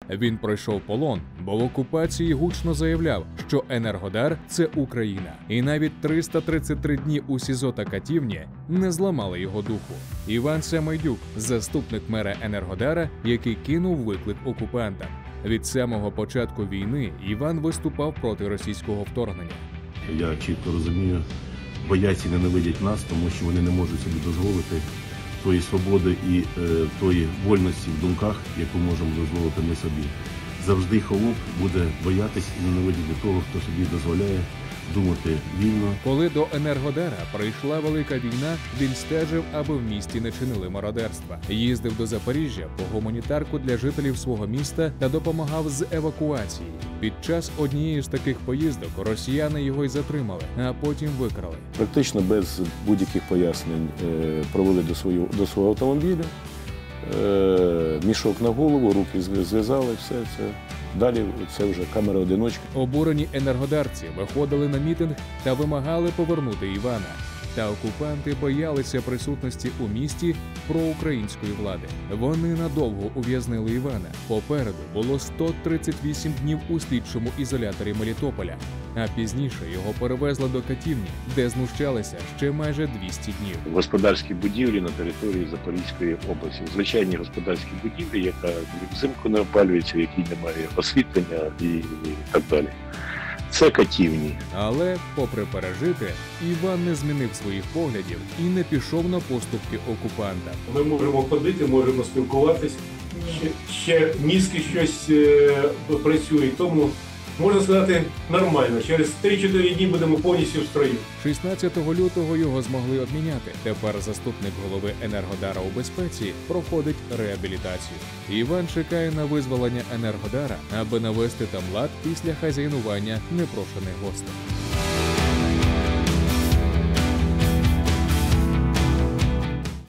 Він пройшов полон, бо в окупації гучно заявляв, що Енергодар – це Україна. І навіть 333 дні у СІЗО та катівні не зламали його духу. Іван Самойдюк – заступник мера Енергодара, який кинув виклик окупантам. Від самого початку війни Іван виступав проти російського вторгнення. Я чітко розумію, бояться і ненавидять нас, тому що вони не можуть собі дозволити тої свободи і тої вольності в думках, яку можемо дозволити ми собі. Завжди холоп буде боятись і ненавидіти того, хто собі дозволяє думати вільно. Коли до Енергодара прийшла велика війна, він стежив, аби в місті не чинили мародерства. Їздив до Запоріжжя по гуманітарку для жителів свого міста та допомагав з евакуації. Під час однієї з таких поїздок росіяни його й затримали, а потім викрали. Практично без будь-яких пояснень провели до свого автомобіля, мішок на голову, руки зв'язали, все це. Далі це вже камера-одиночка. Обурені енергодарці виходили на мітинг та вимагали повернути Івана. Та окупанти боялися присутності у місті проукраїнської влади. Вони надовго ув'язнили Івана. Попереду було 138 днів у слідчому ізоляторі Мелітополя, а пізніше його перевезли до катівні, де знущалися ще майже 200 днів. Господарські будівлі на території Запорізької області. Звичайні господарські будівлі, яка взимку не опалюється, в якій немає освітлення і так далі. Це катівні. Але, попри пережите, Іван не змінив своїх поглядів і не пішов на поступки окупанта. Ми можемо ходити, можемо спілкуватись, ще мізки щось працює, тому, можна сказати, нормально. Через 3-4 дні будемо повністю в строю. 16 лютого його змогли обміняти. Тепер заступник голови Енергодара у безпеці проходить реабілітацію. Іван чекає на визволення Енергодара, аби навести там лад після хазяйнування непрошених гостей.